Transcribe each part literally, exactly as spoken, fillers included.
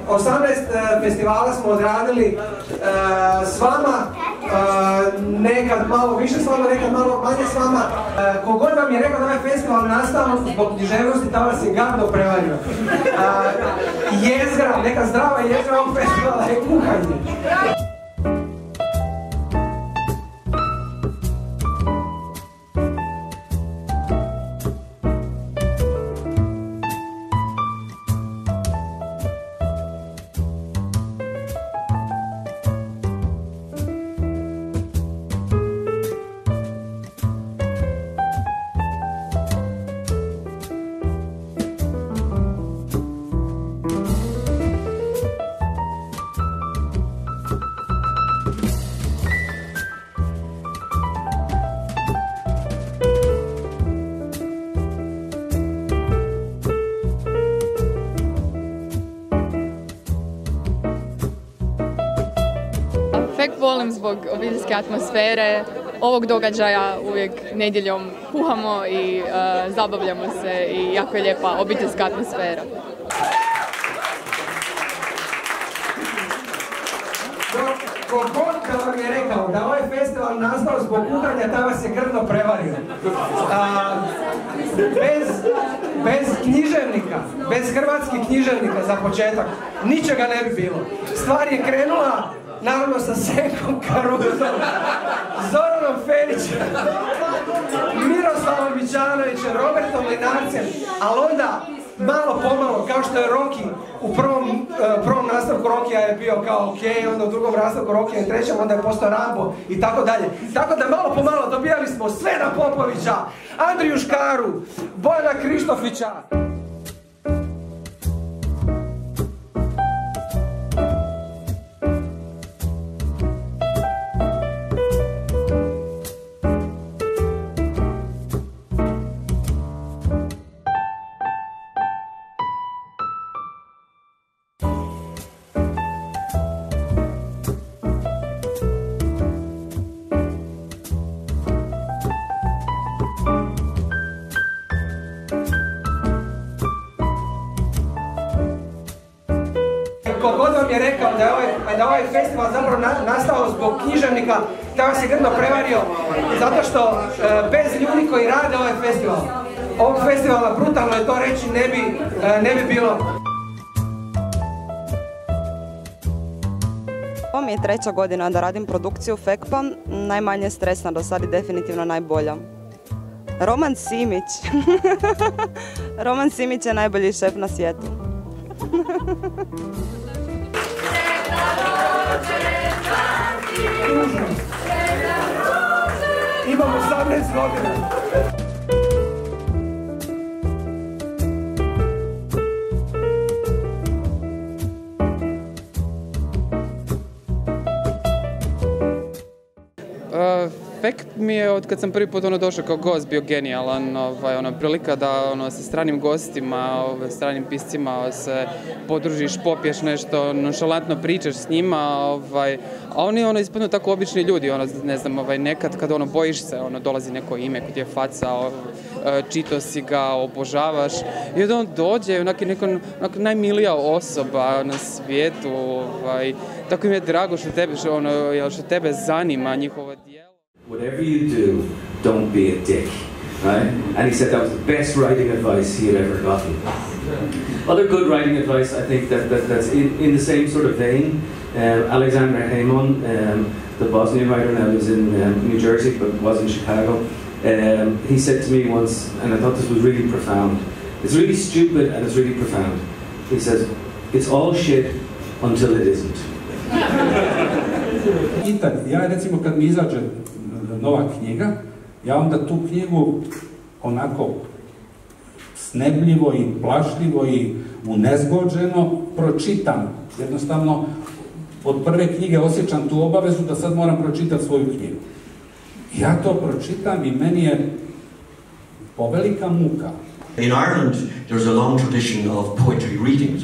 osamnaest festivala smo odradili s vama, nekad malo više s vama, nekad malo manje s vama. Kogod vam je rekao da ovaj festival nastao zbog književnosti, ta vas je gadno prevario. Jezgra, neka zdrava jezgra ovog festivala je kuhanje. Fek volim zbog obiteljske atmosfere, ovog događaja uvijek nedjeljom kuhamo i uh, zabavljamo se i jako je lijepa obiteljska atmosfera. Kogod da vam je rekao da ovaj festival nastao zbog kuhanja, ta vas je grdno prevario. A, bez, bez književnika, bez hrvatskih književnika za početak, ničega ne bi bilo. Stvar je krenula naravno sa Senkom Karuzom, Zoranom Ferićem, Miroslavom Mićanovićem, Robertom Linarcem, ali onda malo pomalo, kao što je Rocky, u prvom, uh, prvom nastavku Rokija je bio kao ok, onda u drugom nastavku Rokija i trećem, onda je postao Rambo i tako dalje. Tako da malo pomalo dobijali smo Svena Popovića, Andriju Škaru, Bojana Krištofića. Kogod vam je rekao da je ovaj, da ovaj festival zapravo na, nastao zbog književnika, da vas je grdno prevario, zato što e, bez ljudi koji rade ovaj festival, ovog festivala, brutalno je to reći, ne bi, e, ne bi bilo. Ovo mi je treća godina da radim produkciju Fekpa, najmanje stresna do sad i definitivno najbolja. Roman Simić. Roman Simić je najbolji šef na svijetu. Imam osamnaest godina. Uh, Fek mi je, od kad sam prvi put ono došao kao gost, bio genijalan, ovaj, ono, prilika da ono, sa stranim gostima, ovaj, stranim piscima se podružiš, popiješ nešto, nonšalantno pričaš s njima, ovaj, a oni ono, ispadnu tako obični ljudi, ono, ne znam, ovaj, nekad kad ono, bojiš se, ono, dolazi neko ime kod je faca, ovaj, čito si ga, obožavaš, i onda on dođe, onak je neko, onak najmilija osoba na svijetu, ovaj, tako im je drago što tebe, što, ono, što tebe zanima njihovo djelo. Whatever you do, don't be a dick, right? And he said that was the best writing advice he had ever gotten. Other good writing advice, I think that, that that's in, in the same sort of vein. Um, Alexander Hamon, um, the Bosnian writer, now lives in um, New Jersey but was in Chicago. Um, he said to me once, and I thought this was really profound. It's really stupid and it's really profound. He says, "It's all shit until it isn't." Ja recimo kad mi izađe nova knjiga, ja onda tu knjigu onako snebljivo i plašljivo i unezgođeno pročitam. Jednostavno, od prve knjige osjećam tu obavezu da sad moram pročitati svoju knjigu. Ja to pročitam i meni je povelika muka. In Ireland, there's a long tradition of poetry reading, so people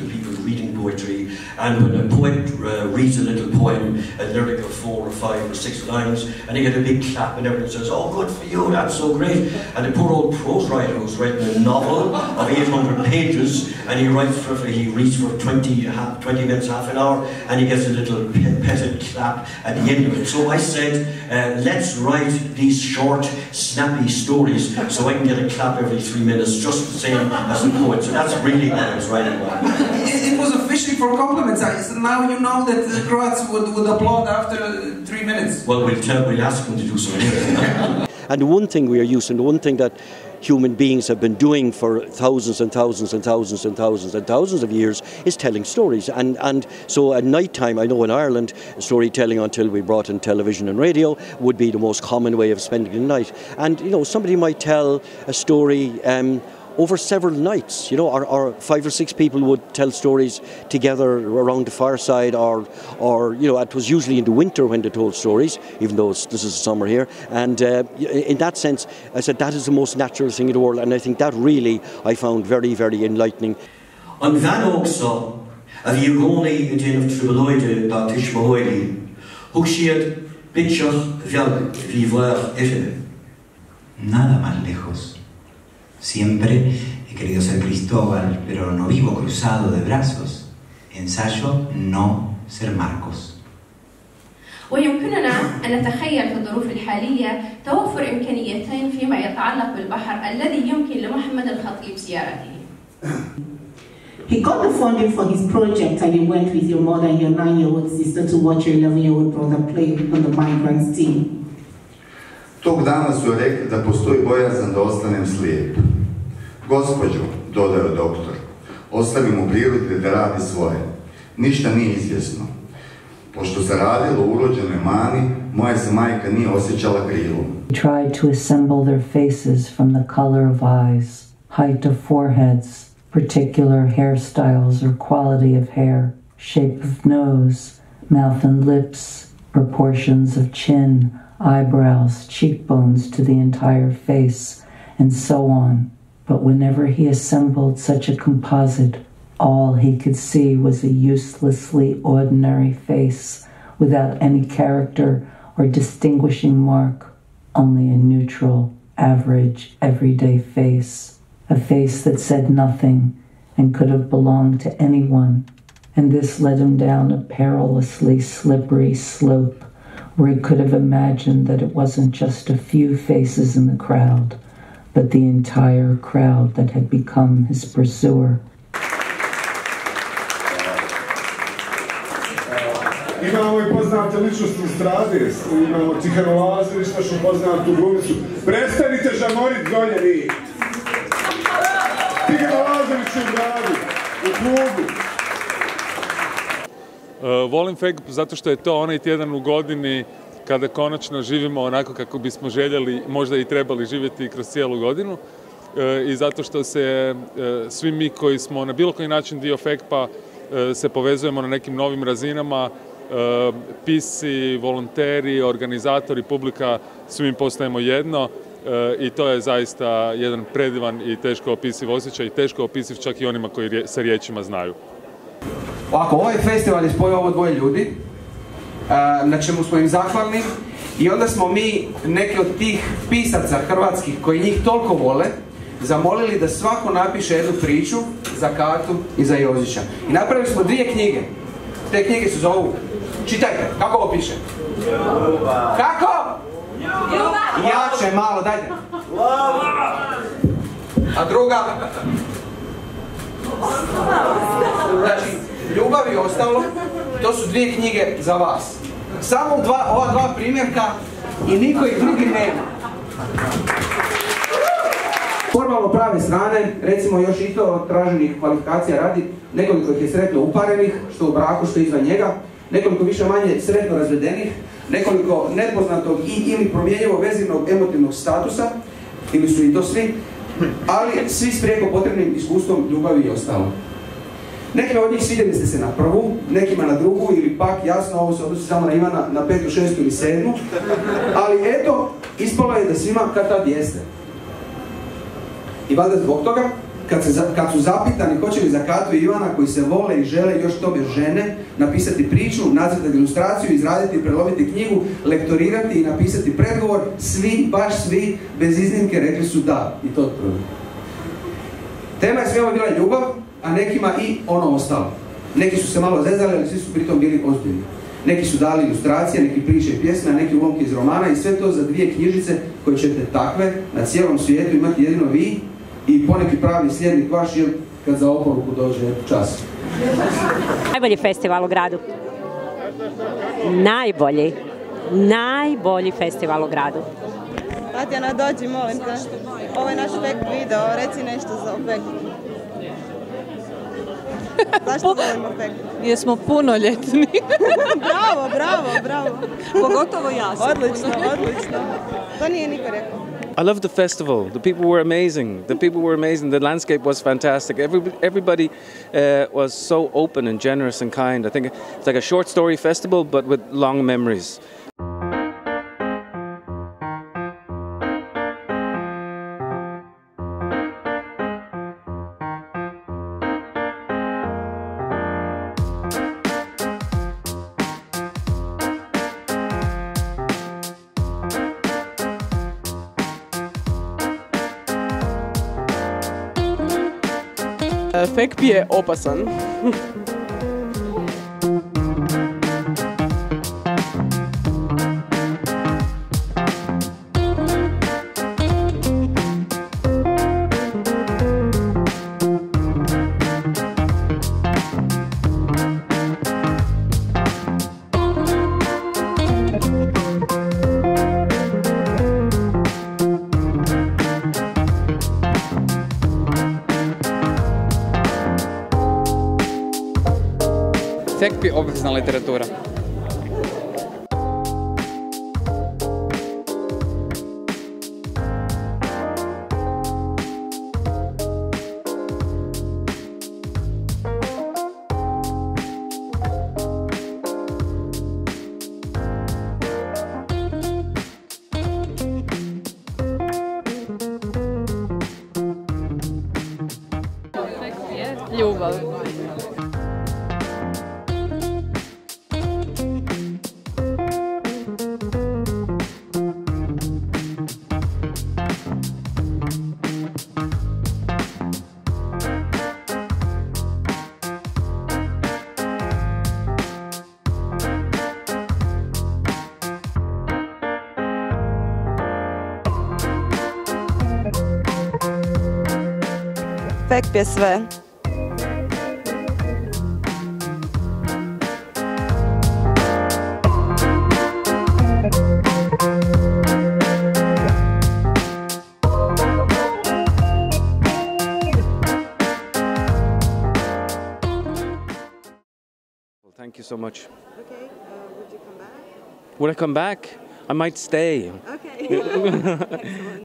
reading poetry, and when a poet uh, reads a little poem, a lyric of four or five or six lines, and they get a big clap and everyone says, oh, good for you, that's so great. And the poor old prose writer who's written a novel of eight hundred pages, and he writes for, he reads for twenty, half, twenty minutes, half an hour, and he gets a little petted clap at the end of it. So I said, uh, let's write these short, snappy stories so I can get a clap every three minutes, just the same as a poet. So that's really what I was writing about. It, it was a fishing for compliments. Now you know that the Croats would, would applaud after three minutes. Well, we'll, tell, we'll ask them to do something. And the one thing we are used to, the one thing that human beings have been doing for thousands and thousands and thousands and thousands and thousands of years is telling stories. And, and so at night time, I know in Ireland, storytelling until we brought in television and radio would be the most common way of spending the night. And, you know, somebody might tell a story um, over several nights, you know, or, or five or six people would tell stories together around the fireside, or, or you know, it was usually in the winter when they told stories, even though it's, this is summer here. And uh, in that sense, I said that is the most natural thing in the world, and I think that really I found very, very enlightening. An bhean ógsa a bhí gcónaí in déanamh tribaloide ba Tishmahoili, thug siad bitseach bheag bhí bhuaich ite. Nada más lejos. Siempre he querido ser Cristóbal, pero no vivo cruzado de brazos. Ensayo no ser Marcos. ويمكننا أن نتخيل في الظروف الحالية توفر إمكانيتين فيما يتعلق بالبحر الذي يمكن لمحمد الخطيب زيارته. He got the funding for his project and you went with your mother and your nine-year-old sister to watch your eleven-year-old brother play on the migrants team. Tog dana su rekli da postoji bojazan da ostanem slijep. Gospođo, dodao doktor, ostavi mu prirodi da radi svoje. Ništa nije izvjesno. Pošto se radilo o urođenoj mani, moja se majka nije osjećala krivo. He tried to assemble their faces from the color of eyes, height of foreheads, particular hairstyles or quality of hair, shape of nose, mouth and lips, proportions of chin, eyebrows, cheekbones to the entire face, and so on. But whenever he assembled such a composite, all he could see was a uselessly ordinary face without any character or distinguishing mark, only a neutral, average, everyday face, a face that said nothing and could have belonged to anyone. And this led him down a perilously slippery slope where he could have imagined that it wasn't just a few faces in the crowd, but the entire crowd that had become his pursuer. Imamo i poznate ličnosti iz strade, imamo Tihanu Lazović, našu poznatu glumicu. Prestanite žamorit dolje vi! Tihanu Lazović u gradu, u klubu. Uh, volim Fegp zato što je to onaj tjedan u godini kada konačno živimo onako kako bismo željeli, možda i trebali živjeti kroz cijelu godinu. Uh, I zato što se uh, svi mi koji smo na bilo koji način dio Fegpa uh, se povezujemo na nekim novim razinama. Uh, pisci, volonteri, organizatori, publika, svi mi postajemo jedno. Uh, I to je zaista jedan predivan i teško opisiv osjećaj, i teško opisiv čak i onima koji rje, sa riječima znaju. Ovako, ovaj festival je spojio ovo dvoje ljudi, uh, na čemu smo im zahvalni, i onda smo mi neke od tih pisaca hrvatskih koji njih toliko vole zamolili da svako napiše jednu priču za Katu i za Jozića. I napravili smo dvije knjige. Te knjige se zovu, čitajte, kako ovo piše? Ljubav. Kako? Ljubav. Jače, malo, dajte. A druga? Znači, Ljubav i ostalo, to su dvije knjige za vas. Samo dva, ova dva primjerka i niko ih drugi nema. Formalno prave strane, recimo još i to traženih kvalifikacija radi, nekoliko ih je sretno uparenih, što u braku, što izvan njega, nekoliko više manje sretno razvedenih, nekoliko nepoznatog i ili promjenjivog vezivnog emotivnog statusa, ili su i to svi, ali svi s prijeko potrebnim iskustvom ljubavi i ostalo. Nekima od njih svidjeli ste se na prvu, nekima na drugu, ili pak, jasno, ovo se odnosi samo na Ivana, na petu, šestu ili sedmu, ali eto, ispalo je da svima kad tad jeste. I valjda zbog toga, kad, se, kad su zapitani hoće li za Katu i Ivana koji se vole i žele još tobe žene napisati priču, nacrtati ilustraciju, izraditi i prelomiti knjigu, lektorirati i napisati predgovor, svi, baš svi, bez iznimke rekli su da. I to od prvo. Tema je svema bila ljubav, a nekima i ono ostalo. Neki su se malo zezali, ali svi su pritom bili ozbiljni. Neki su dali ilustracije, neki priče i pjesme, a neki ulomke iz romana i sve to za dvije knjižice koje ćete takve na cijelom svijetu imati jedino vi i poneki pravi slijednik vaš jer kad za oporuku dođe čas. Najbolji festival u gradu. Najbolji. Najbolji festival u gradu. Tatjana, dođi, molim te. Ovo je naš fake video, reci nešto za fake. Zašto volimo fake? Jer smo punoljetni. Bravo, bravo, bravo. Pogotovo ja sam. Odlično, odlično. To nije niko rekao. I loved the festival. The people were amazing. The people were amazing. The landscape was fantastic. Every, everybody uh, was so open and generous and kind. I think it's like a short story festival, but with long memories. Fekpi je opasan. Fekpi obvezna literatura. Fekpi je ljubav. Fekp je sve. Thank you so much. Okay, uh, would you come back? Would I come back? I might stay. Okay.